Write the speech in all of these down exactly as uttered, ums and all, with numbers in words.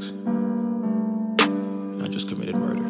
facts. And I just committed murder.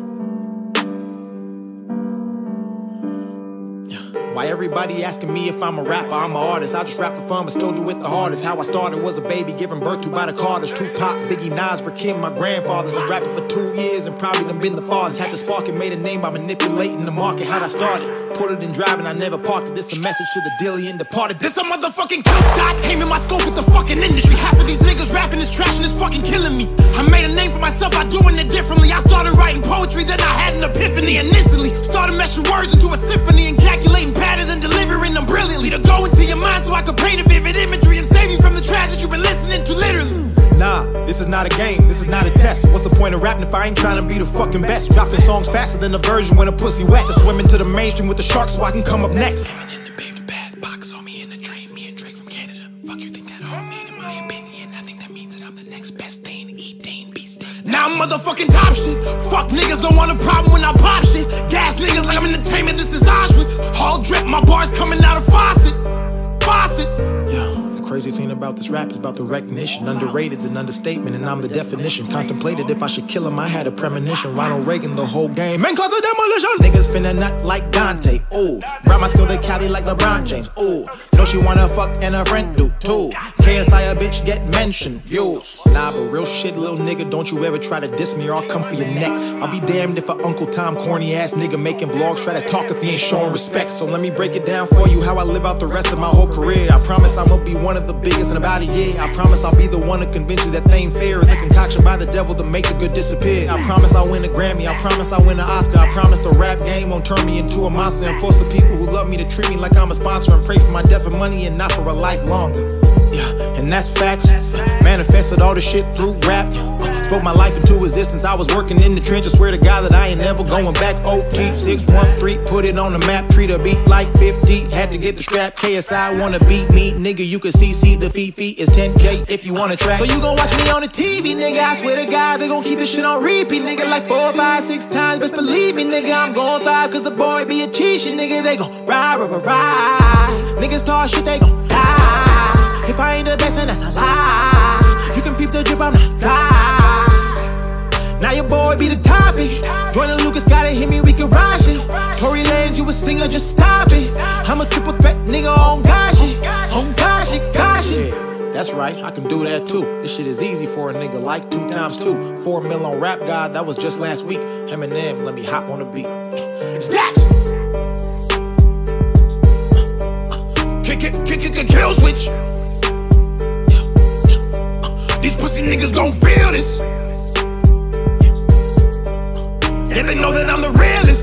Why everybody asking me if I'm a rapper? I'm an artist. I just rap for fun, but still do it the hardest. How I started was a baby given birth to by the Carters. Tupac, Biggie, Nas, Rakim, my grandfathers. Been rapping for two years and probably done been the farthest. Had to spark and made a name by manipulating the market. How'd I started? Put it in driving, I never parked it. This a message to the dilly and departed. This a motherfucking kill shot. Came in my scope with the fucking industry. Half of these niggas rapping is trash and it's fucking killing me. I made a name for myself by doing it differently. I started writing poetry, then I had an epiphany. And instantly started meshing words into a symphony and calculating patterns and delivering them brilliantly. To go into your mind so I could paint a vivid imagery and save you from the trash that you've been listening to literally. Nah, this is not a game, this is not a test. What's the point of rapping if I ain't trying to be the fucking best? Dropping songs faster than the version when a pussy wet. To swim into the mainstream with the sharks so I can come up next. Living in the paved path, box on me in the train. Me and Drake from Canada. Fuck you think that all mean? In my opinion, I think that means that I'm the next best thing. Eating beast. Now I'm motherfucking top shit. Fuck niggas don't want a problem when I pop shit. Gas niggas like I'm entertainment, this is Auschwitz. All drip, my bars coming out of faucet. Faucet. Yeah. Crazy thing about this rap is about the recognition. Underrated's an understatement and I'm the definition. Contemplated if I should kill him, I had a premonition. Ronald Reagan, the whole game, man cause a demolition. Niggas finna nut like Dante, ooh. Brought my skill to Cali like LeBron James, ooh. Know she wanna fuck and her friend do too. K S I a bitch get mentioned, views. Nah, but real shit, little nigga, don't you ever try to diss me or I'll come for your neck. I'll be damned if a Uncle Tom corny ass nigga making vlogs try to talk if he ain't showing respect. So let me break it down for you how I live out the rest of my whole career. I promise I'ma be one of the biggest in about a year. I promise I'll be the one to convince you that they ain't fair. It's a concoction by the devil to make the good disappear. I promise I'll win a Grammy. I promise I'll win an Oscar. I promise the rap game won't turn me into a monster and force the people who love me to treat me like I'm a sponsor and pray for my death for money and not for a life longer. Yeah, and that's facts. Manifested all the shit through rap. Spoke my life into existence. I was working in the trenches. Swear to God that I ain't never going back. O T six one three, put it on the map. Treat a beat like fifty. Had to get the strap. K S I wanna beat me, nigga. You can C C the fee fee is ten K if you wanna track. So you gon' watch me on the T V, nigga. I swear to God they gon' keep this shit on repeat, nigga. Like four, five, six times. Best believe me, nigga. I'm gon' thrive cause the boy be a cheat shit, nigga. They gon' ride, ride, ride, ride. Niggas talk shit, they gon' die. If I ain't the best, then that's a lie. You can peep the drip, I'm not dry. Now your boy be the topic. Joyner Lucas gotta hit me, we can ride shit. Tory Lanez, you a singer, just stop it. I'm a triple threat nigga on God shit. On God shit, God shit. Yeah, that's right, I can do that too. This shit is easy for a nigga like two times two. Four mil on Rap God, that was just last week. Eminem, let me hop on the beat. It's that. Kick it, kick it, kill switch. These pussy niggas gon' feel this. And they know that I'm the realest.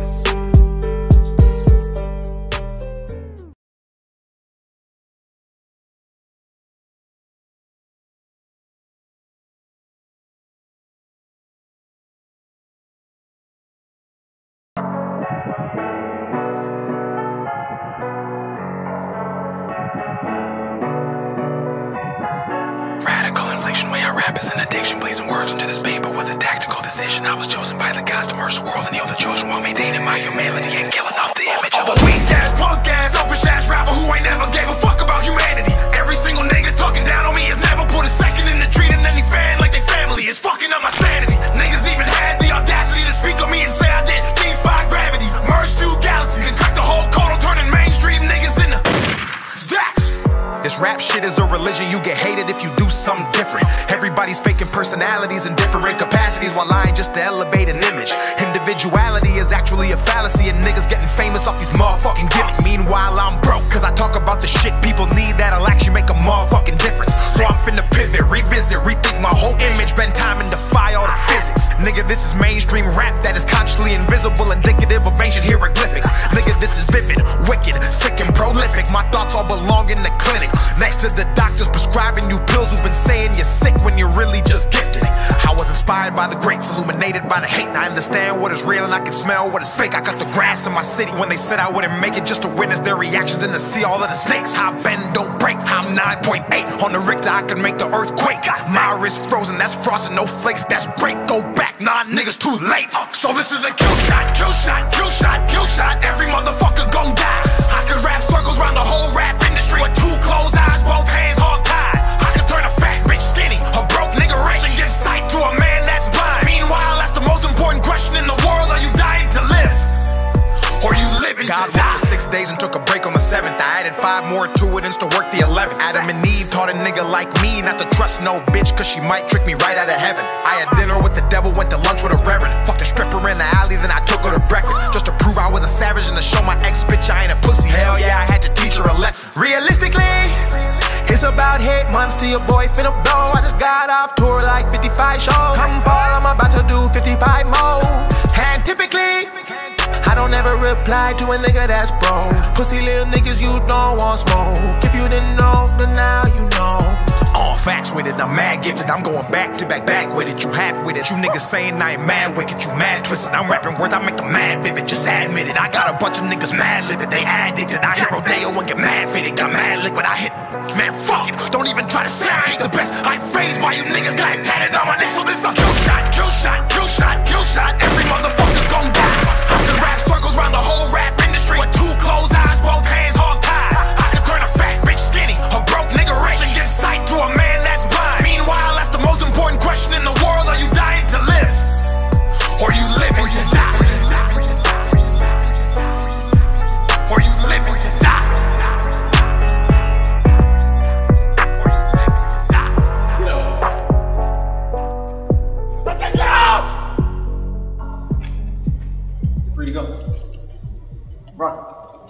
Radical inflation, way I rap is an addiction. Blazing words into this paper was a tactical decision. I was chosen by the gods to merge the world and heal the children while maintaining my humanity and killing off the image of a weak ass, punk ass, selfish ass rapper who ain't never gave a fuck about humanity. Every single nigga talking down on me has never put a second into treating any fan like they family. It's fucking up my sanity. Niggas even had the audacity to speak on me and say I did defy gravity. Merge two galaxies and crack the whole code on turning mainstream niggas into stacks. This rap shit is a religion, you get hated if you do something different. Everybody's faking personalities in different capacities while lying just to elevate an image. Individuality is actually a fallacy and niggas getting famous off these motherfucking gimmicks. Meanwhile I'm broke cause I talk about the shit people need that'll actually make a motherfucking difference. So I'm finna pivot, revisit, rethink my whole image, spend time and defy all the physics. Nigga, this is mainstream rap that is consciously invisible, indicative of ancient hieroglyphics. Nigga, this is vivid, wicked, sick and prolific. My thoughts all belong in the clinic, next to the doctors prescribing you pills who've been saying you're sick when you're really just gifted. I was inspired by the greats, illuminated by the hate. I understand what is real and I can smell what is fake. I cut the grass in my city when they said I wouldn't make it, just to witness their reactions and to see all of the snakes. How I bend, don't break. I'm nine point eight on the Richter, I can make the earth quake. My wrist frozen, that's frosting, no flakes, that's great. Go back, nah niggas too late. So this is a kill shot, kill shot, kill shot, kill shot. Every motherfucker gon' die. I could rap circles around the whole rap industry with two closed eyes, both hands hog tied. I could turn a fat bitch skinny, a broke nigga rich, and give sight to a days and took a break on the seventh. I added five more to it and still worked the eleventh. Adam and Eve taught a nigga like me not to trust no bitch, cause she might trick me right out of heaven. I had dinner with the devil, went to lunch with a reverend. Fucked a stripper in the alley, then I took her to breakfast, just to prove I was a savage and to show my ex bitch I ain't a pussy. Hell yeah, I had to teach her a lesson. Realistically, it's about eight months till your boy finna blow. I just got off tour like fifty-five shows. Come fall, I'm about to do fifty-five more. And typically, I don't ever reply to a nigga that's broke. Pussy little niggas you don't want smoke. If you didn't know, then now you know. All facts with it, I'm mad gifted. I'm going back to back back with it. You half with it. You niggas saying I ain't mad wicked. You mad twisted. I'm rapping words, I make them mad vivid. Just admit it. I got a bunch of niggas mad livid. They addicted. I hit Rodeo and get mad fitted. Got mad liquid. I hit. Man, fuck it. Don't even try to say I ain't the best. I ain't phased by you niggas. Got it tatted on my neck. So this a kill shot, kill shot, kill shot, kill shot. Every motherfucker gon' die. I can rap circles around the whole rap industry with two closed eyes, both hands hog tied. I can turn a fat bitch skinny, a broke nigga rich, and give sight to a man that's blind. Meanwhile, that's the most important question in the world. Are you dying to live? Or you living to die? Or you living to die? Or you living to die? Get up. Let's get out! You're free to go. Run.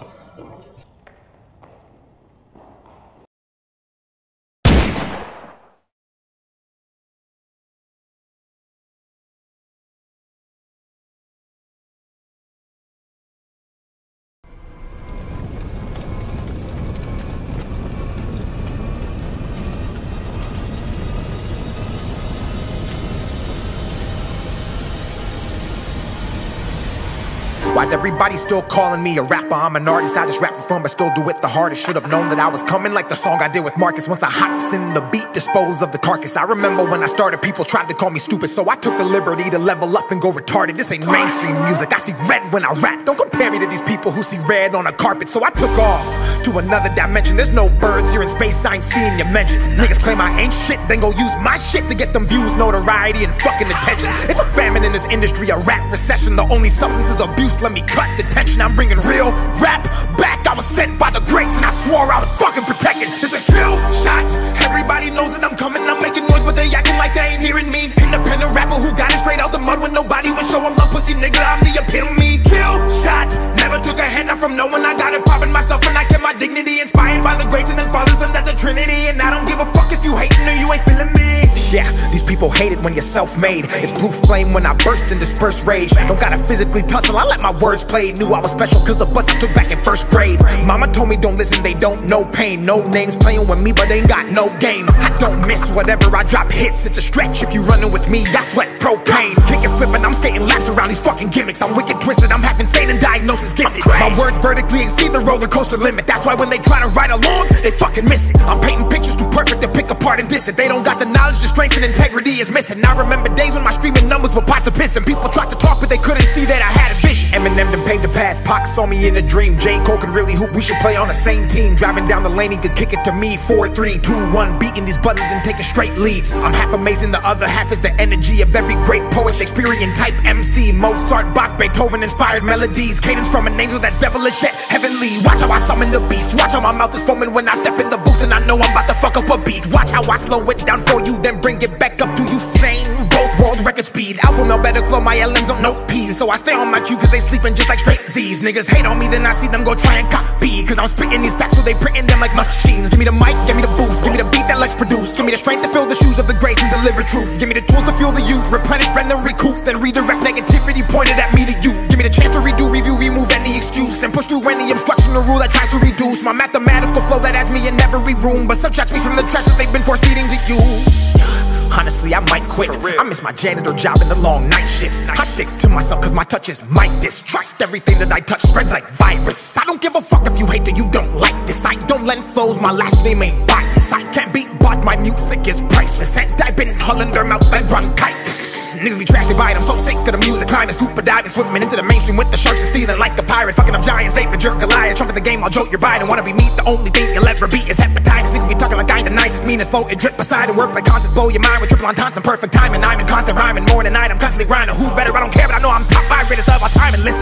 Why's everybody still calling me a rapper? I'm an artist, I just rap for fun, but still do it the hardest. Should've known that I was coming like the song I did with Marcus. Once I hops in the beat, dispose of the carcass. I remember when I started, people tried to call me stupid, so I took the liberty to level up and go retarded. This ain't mainstream music, I see red when I rap. Don't compare me to these people who see red on a carpet. So I took off to another dimension. There's no birds here in space, I ain't seeing your mentions. Niggas claim I ain't shit, then go use my shit to get them views, notoriety, and fucking attention. It's a famine in this industry, a rap recession. The only substance is abuse, let me cut the tension. I'm bringing real rap back. I was sent by the greats and I swore I was fucking protecting. This a kill shot. Everybody knows that I'm coming. I'm making noise, but they acting like they ain't hearing me. Independent rapper who got it straight out the mud when nobody was showing love. Pussy nigga, I'm the epitome. Kill shot. Never took a handout from no one. I got it popping myself and I kept my dignity. Inspired by the greats and then Father, Son, that's a trinity. And I don't give a fuck if you hating or you ain't feeling me. Yeah, these people hate it when you're self-made. It's blue flame when I burst and disperse rage. Don't gotta physically tussle, I let my words play. Knew I was special cause the bus I took back in first grade. Mama told me don't listen, they don't know pain. No names playing with me, but they ain't got no game. I don't miss whatever I drop hits, it's a stretch. If you running with me, I sweat propane. Kicking, flipping, I'm skating laps around these fucking gimmicks. I'm wicked twisted, I'm half insane and diagnosis gifted. My words vertically exceed the roller coaster limit. That's why when they try to ride along, they fucking miss it. I'm painting pictures too perfect to pick apart and diss it. They don't got the knowledge, the strength and integrity is missing. I remember days when my streaming numbers were pots to piss and people tried to talk but they couldn't see that I had a vision. Eminem done paved the path, Pac saw me in a dream. J. Cole can really hoop, we should play on the same team. Driving down the lane, he could kick it to me. Four, three, two, one, beating these buzzers and taking straight leads. I'm half amazing, the other half is the energy of every great poet, Shakespearean type M C. Mozart, Bach, Beethoven inspired melodies. Cadence from an angel that's devilish yet heavenly. Watch how I summon the beast, watch how my mouth is foaming when I step in the booth and I know I'm about to fuck up a beat. Watch how I slow it down for you, then bring it back up to you sane. Both world record speed, alpha male better flow, my L Ms on note P's. So I stay on my cue cause they sleeping just like straight Z's. Niggas hate on me, then I see them go try and copy. Cause I'm spitting these facts so they printing them like machines. Give me the mic, give me the booth, give me the beat that let's produce. Give me the strength to fill the shoes of the greats and deliver truth. Give me the tools to fuel the youth, replenish, brand then recoup. Then redirect negativity pointed at me to you. Give me the chance to redo, review, remove any excuse. And push through any obstruction or rule that tries to reduce my mathematical flow that adds me in every room, but subtracts me from the trash that they've been force feeding to you. Honestly, I might quit. I miss my janitor job and the long night shifts. I stick to myself cause my touch is my distrust. Everything that I touch spreads like virus. I don't give a fuck if you hate that you don't like this. I don't lend flows, my last name ain't bias. I can't be bought, my music is priceless. And I've been hulling their mouth like bronchitis. Niggas be trash, they buy it, I'm so sick of the music. Climbing, scuba diving, swimming into the mainstream with the sharks and stealing like a pirate. Fucking up giants, David, jerk, Goliath. Trumping the game, I'll jolt your bite. And wanna be me, the only thing you'll ever be is hepatitis. Need to be talking like I ain't the nicest, meanest flow. It drip beside and work like concerts, blow your mind with triple entendres and perfect timing. I'm in constant rhyming, morning, night, I'm constantly grinding. Who's better? I don't care, but I know I'm top five greatest of all time. And listen, I'm fucking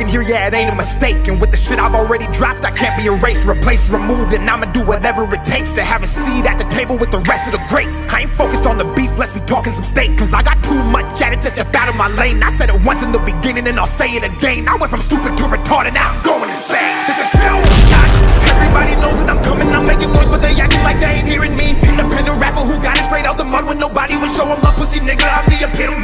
talking here, yeah, it ain't a mistake. And with the shit I've already dropped, I can't be erased, replaced, removed. And I'ma do whatever it takes to have a seat at the table with the rest of the greats. I ain't focused on the beef, let's be talking some steak. Cause I got too much at it to step out of my lane. I said it once in the beginning and I'll say it again. I went from stupid to retarded, now I'm going insane. This is film shots. Everybody knows that I'm coming, I'm making noise, but they acting like they ain't hearing me. Independent rapper who got it straight out the mud when nobody would show him up. Pussy nigga, I'm the epitome.